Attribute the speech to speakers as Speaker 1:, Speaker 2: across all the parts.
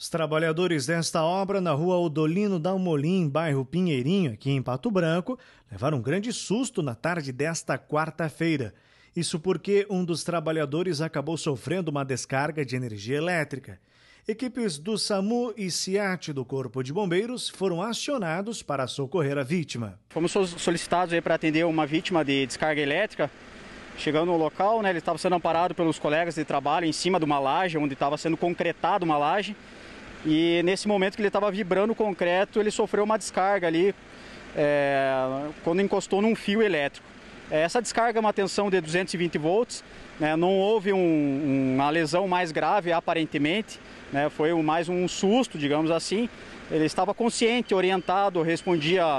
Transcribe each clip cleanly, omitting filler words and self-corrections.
Speaker 1: Os trabalhadores desta obra na rua Odolino Dalmolin, bairro Pinheirinho, aqui em Pato Branco, levaram um grande susto na tarde desta quarta-feira. Isso porque um dos trabalhadores acabou sofrendo uma descarga de energia elétrica. Equipes do SAMU e SIAT do Corpo de Bombeiros foram acionados para socorrer a vítima.
Speaker 2: Fomos solicitados para atender uma vítima de descarga elétrica. Chegando no local, ele estava sendo amparado pelos colegas de trabalho em cima de uma laje, onde estava sendo concretada uma laje. E nesse momento que ele estava vibrando o concreto, ele sofreu uma descarga ali, quando encostou num fio elétrico. Essa descarga é uma tensão de 220 volts, não houve uma lesão mais grave aparentemente, foi mais um susto, digamos assim. Ele estava consciente, orientado, respondia,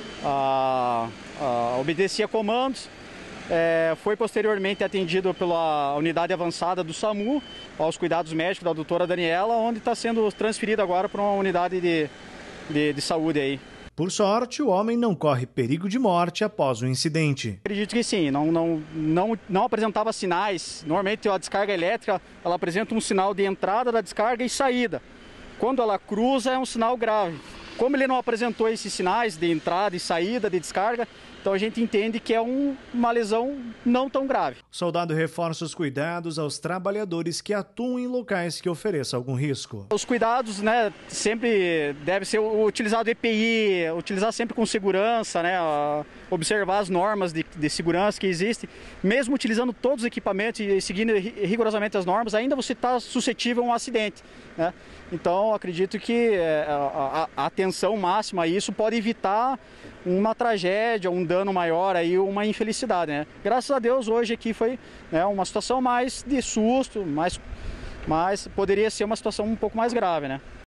Speaker 2: obedecia comandos. Foi posteriormente atendido pela unidade avançada do SAMU, aos cuidados médicos da doutora Daniela, onde está sendo transferido agora para uma unidade de saúde aí.
Speaker 1: Por sorte, o homem não corre perigo de morte após o incidente.
Speaker 2: Acredito que sim, não apresentava sinais. Normalmente a descarga elétrica ela apresenta um sinal de entrada da descarga e saída. Quando ela cruza é um sinal grave. Como ele não apresentou esses sinais de entrada e saída de descarga, então a gente entende que é uma lesão não tão grave.
Speaker 1: O soldado reforça os cuidados aos trabalhadores que atuam em locais que ofereçam algum risco.
Speaker 2: Os cuidados, sempre deve ser utilizado EPI, utilizar sempre com segurança, observar as normas de segurança que existem. Mesmo utilizando todos os equipamentos e seguindo rigorosamente as normas, ainda você está suscetível a um acidente. Então, acredito que a atenção máxima a isso pode evitar uma tragédia, um dano maior, uma infelicidade. Graças a Deus, hoje aqui foi uma situação mais de susto, mas poderia ser uma situação um pouco mais grave.